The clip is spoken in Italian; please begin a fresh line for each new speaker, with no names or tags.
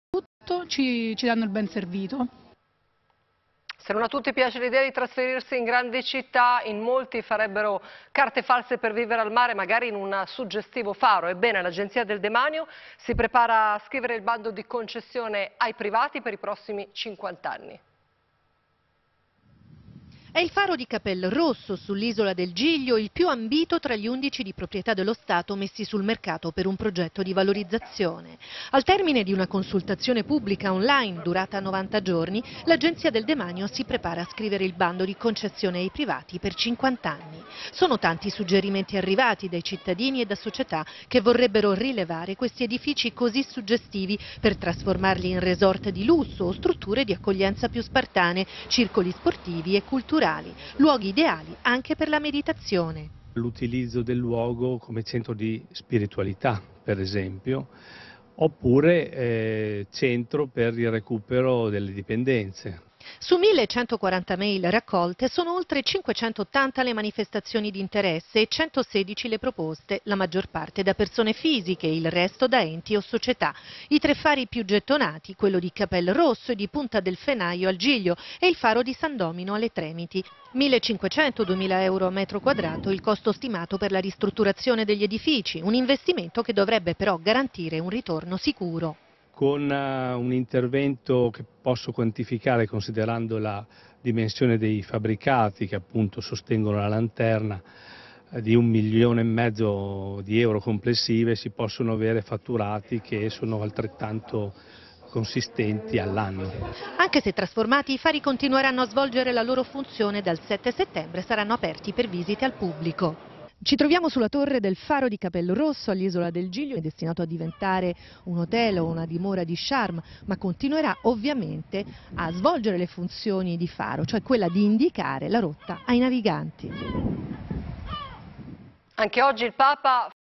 ci danno il ben servito.
Se non a tutti piace l'idea di trasferirsi in grandi città, in molti farebbero carte false per vivere al mare, magari in un suggestivo faro. Ebbene, l'Agenzia del Demanio si prepara a scrivere il bando di concessione ai privati per i prossimi 50 anni.
È il faro di Capelrosso, sull'isola del Giglio, il più ambito tra gli 11 di proprietà dello Stato messi sul mercato per un progetto di valorizzazione. Al termine di una consultazione pubblica online durata 90 giorni, l'Agenzia del Demanio si prepara a scrivere il bando di concessione ai privati per 50 anni. Sono tanti i suggerimenti arrivati dai cittadini e da società che vorrebbero rilevare questi edifici così suggestivi per trasformarli in resort di lusso o strutture di accoglienza più spartane, circoli sportivi e culturali. Luoghi ideali anche per la meditazione.
L'utilizzo del luogo come centro di spiritualità, per esempio, oppure centro per il recupero delle dipendenze.
Su 1140 mail raccolte sono oltre 580 le manifestazioni di interesse e 116 le proposte, la maggior parte da persone fisiche, il resto da enti o società. I 3 fari più gettonati, quello di Capelrosso e di Punta del Fenaio al Giglio e il faro di San Domino alle Tremiti. 1.500-2.000 euro a metro quadrato il costo stimato per la ristrutturazione degli edifici, un investimento che dovrebbe però garantire un ritorno sicuro.
Con un intervento che posso quantificare considerando la dimensione dei fabbricati che appunto sostengono la lanterna di 1,5 milioni di euro complessive, si possono avere fatturati che sono altrettanto consistenti all'anno.
Anche se trasformati, i fari continueranno a svolgere la loro funzione. Dal 7 settembre saranno aperti per visite al pubblico. Ci troviamo sulla torre del faro di Capelrosso all'isola del Giglio, è destinato a diventare un hotel o una dimora di charme, ma continuerà ovviamente a svolgere le funzioni di faro, cioè quella di indicare la rotta ai naviganti.
Anche oggi il Papa